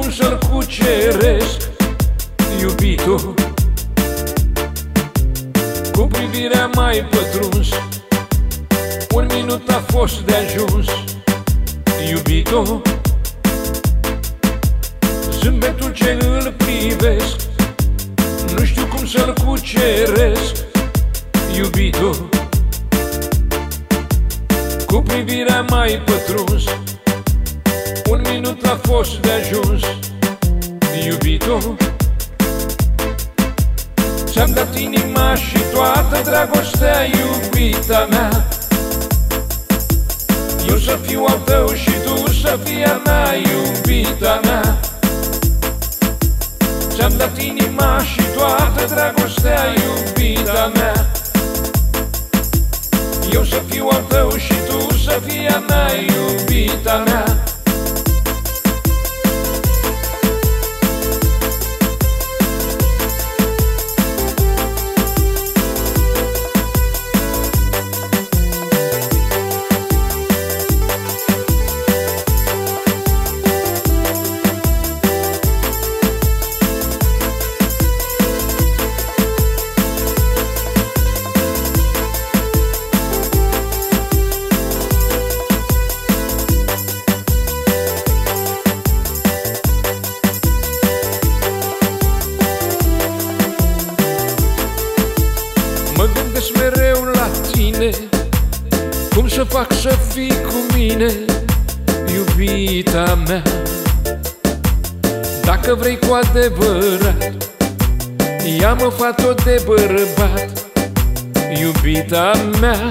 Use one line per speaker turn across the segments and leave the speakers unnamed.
cum să-l cuceresc, iubitul. Cu privirea mai pătruns, un minut a fost de ajuns, iubitul. Zâmbetul ce îl privesc, nu știu cum să-l cuceresc, iubitul. Cu privirea mai pătruns, un minut a fost de ajuns, iubitul. Ți-am dat inima și toată dragostea, iubita mea. Eu să fiu al tău și tu să fii a mea, iubita mea. Ți-am dat inima și toată dragostea, iubita mea. Eu să fiu al tău și tu să fii a mea, iubita mea. Mă gândesc mereu la tine, cum să fac să fii cu mine, iubita mea. Dacă vrei cu adevărat, ia-mă, fată de bărbat, iubita mea.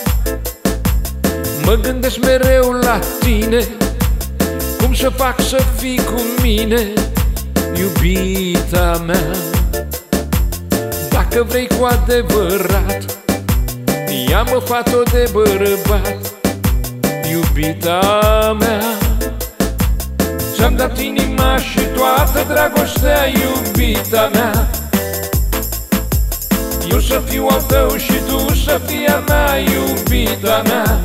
Mă gândesc mereu la tine, cum să fac să fii cu mine, iubita mea. Dacă vrei cu adevărat, ia-mă, fată de bărbat, iubita mea. Ți-am dat inima și toată dragostea, iubita mea. Eu să fiu al tău și tu să fii a mea, iubita mea.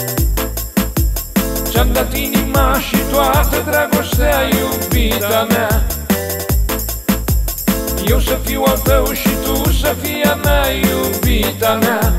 Ți-am dat inima și toată dragostea, iubita mea. Eu să fiu al tău și tu să fii a mea, iubita mea.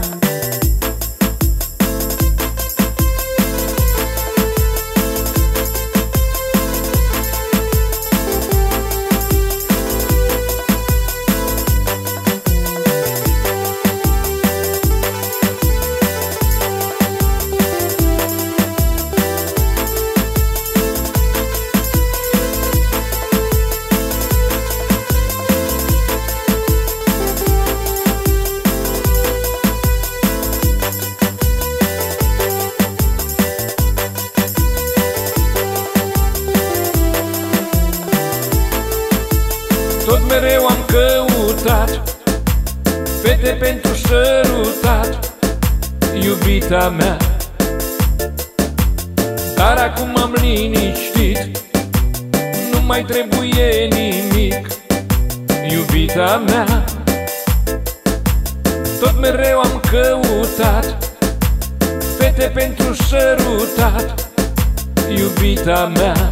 Tot mereu am căutat fete pentru sărutat, iubita mea. Dar acum am liniștit, nu mai trebuie nimic, iubita mea. Tot mereu am căutat fete pentru sărutat, iubita mea.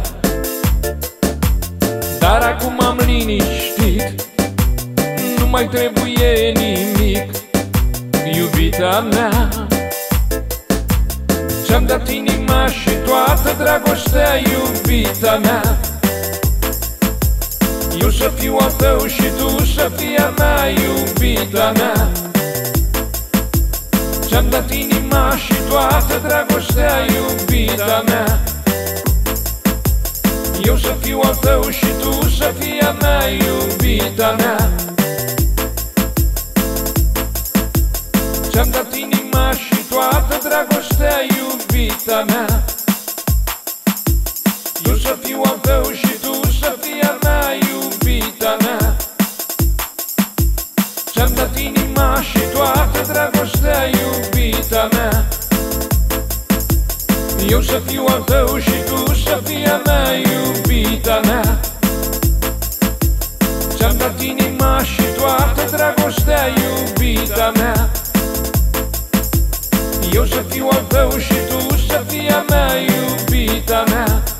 Dar acum am liniștit, nu mai trebuie nimic, iubita mea. Ți-am dat inima și toată dragostea, iubita mea. Eu să fiu al tău și tu să fii a mea, iubita mea. Ți-am dat inima și toată dragostea, iubita mea. Eu să fiu al tău și tu să fii a mea, iubita mea. Ți-am dat inima și toată dragostea, iubita mea. Eu să fiu al tău și tu să fii a mea, iubita mea. Ți-am dat inima și toată dragostea, iubita mea. Eu să fiu al tău și tu să fii a mea, iubita mea. Ți-am dat inima și toată dragostea, iubita mea. Eu să fiu al tău și tu să fii a mea, iubita mea.